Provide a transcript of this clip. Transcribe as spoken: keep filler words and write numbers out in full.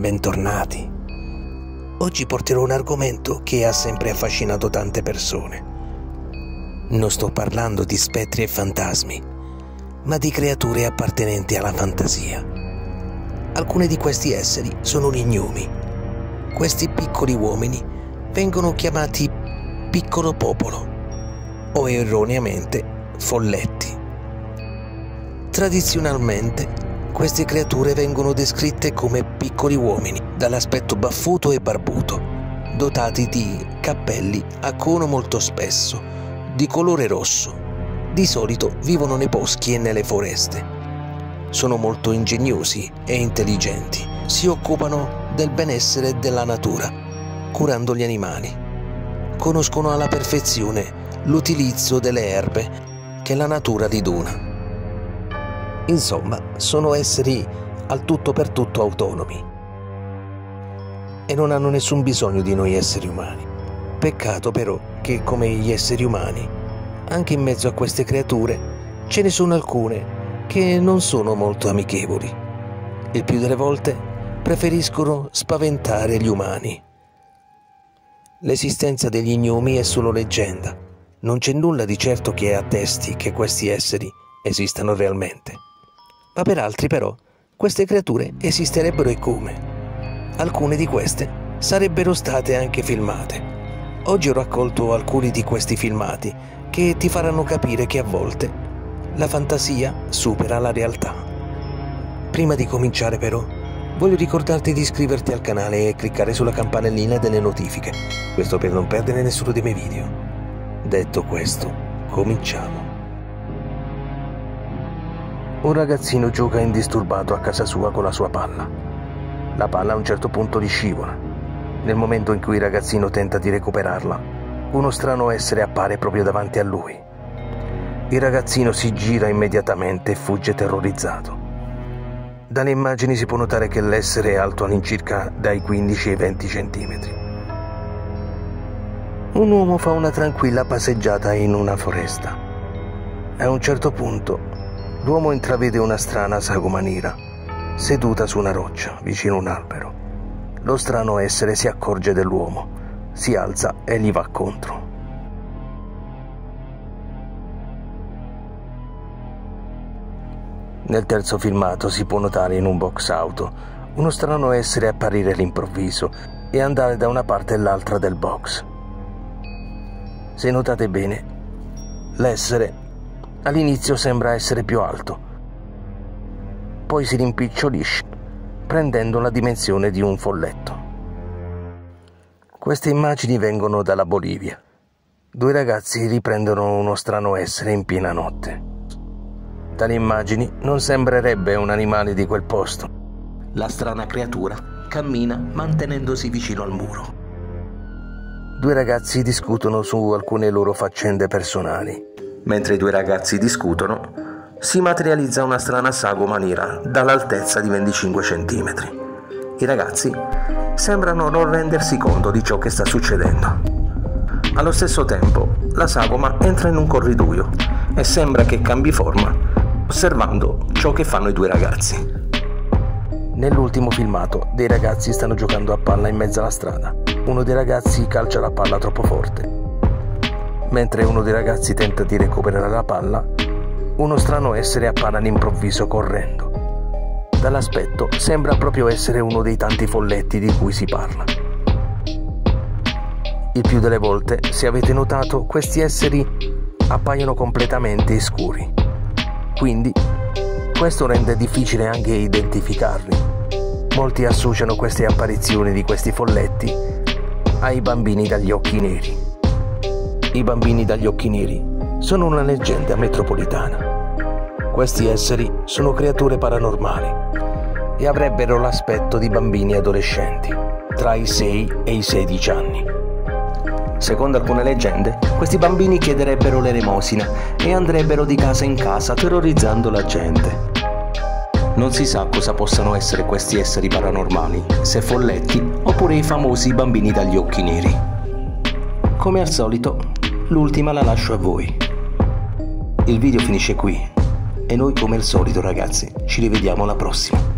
bentornati. Oggi porterò un argomento che ha sempre affascinato tante persone. Non sto parlando di spettri e fantasmi, ma di creature appartenenti alla fantasia. Alcuni di questi esseri sono gli gnomi. Questi piccoli uomini vengono chiamati piccolo popolo o erroneamente folletti. Tradizionalmente queste creature vengono descritte come piccoli uomini dall'aspetto baffuto e barbuto, dotati di cappelli a cono molto spesso, di colore rosso. Di solito vivono nei boschi e nelle foreste. Sono molto ingegnosi e intelligenti. Si occupano del benessere della natura, curando gli animali. Conoscono alla perfezione l'utilizzo delle erbe che la natura gli dona. Insomma, sono esseri al tutto per tutto autonomi e non hanno nessun bisogno di noi esseri umani. Peccato però che, come gli esseri umani, anche in mezzo a queste creature ce ne sono alcune che non sono molto amichevoli. Il più delle volte preferiscono spaventare gli umani. L'esistenza degli gnomi è solo leggenda. Non c'è nulla di certo che attesti che questi esseri esistano realmente. Ma per altri però queste creature esisterebbero e come. Alcune di queste sarebbero state anche filmate. Oggi ho raccolto alcuni di questi filmati che ti faranno capire che a volte la fantasia supera la realtà. Prima di cominciare però voglio ricordarti di iscriverti al canale e cliccare sulla campanellina delle notifiche, questo per non perdere nessuno dei miei video. Detto questo, cominciamo. Un ragazzino gioca indisturbato a casa sua con la sua palla. La palla a un certo punto gli scivola. Nel momento in cui il ragazzino tenta di recuperarla, uno strano essere appare proprio davanti a lui. Il ragazzino si gira immediatamente e fugge terrorizzato. Dalle immagini si può notare che l'essere è alto all'incirca dai quindici ai venti centimetri. Un uomo fa una tranquilla passeggiata in una foresta. A un certo punto l'uomo intravede una strana sagoma nera, seduta su una roccia, vicino a un albero. Lo strano essere si accorge dell'uomo, si alza e gli va contro. Nel terzo filmato si può notare in un box auto uno strano essere apparire all'improvviso e andare da una parte e l'altra del box. Se notate bene, l'essere all'inizio sembra essere più alto, poi si rimpicciolisce, prendendo la dimensione di un folletto. Queste immagini vengono dalla Bolivia. Due ragazzi riprendono uno strano essere in piena notte. Dalle immagini non sembrerebbe un animale di quel posto. La strana creatura cammina mantenendosi vicino al muro. Due ragazzi discutono su alcune loro faccende personali. Mentre i due ragazzi discutono, si materializza una strana sagoma nera dall'altezza di venticinque centimetri. I ragazzi sembrano non rendersi conto di ciò che sta succedendo. Allo stesso tempo, la sagoma entra in un corridoio e sembra che cambi forma, osservando ciò che fanno i due ragazzi. Nell'ultimo filmato, dei ragazzi stanno giocando a palla in mezzo alla strada. Uno dei ragazzi calcia la palla troppo forte. Mentre uno dei ragazzi tenta di recuperare la palla, uno strano essere appare all'improvviso correndo. Dall'aspetto sembra proprio essere uno dei tanti folletti di cui si parla. Il più delle volte, se avete notato, questi esseri appaiono completamente scuri. Quindi questo rende difficile anche identificarli. Molti associano queste apparizioni di questi folletti ai bambini dagli occhi neri. I bambini dagli occhi neri sono una leggenda metropolitana. Questi esseri sono creature paranormali e avrebbero l'aspetto di bambini adolescenti, tra i sei e i sedici anni. Secondo alcune leggende, questi bambini chiederebbero l'elemosina e andrebbero di casa in casa terrorizzando la gente. Non si sa cosa possano essere questi esseri paranormali, se folletti oppure i famosi bambini dagli occhi neri. Come al solito, l'ultima la lascio a voi. Il video finisce qui e noi come al solito ragazzi ci rivediamo alla prossima.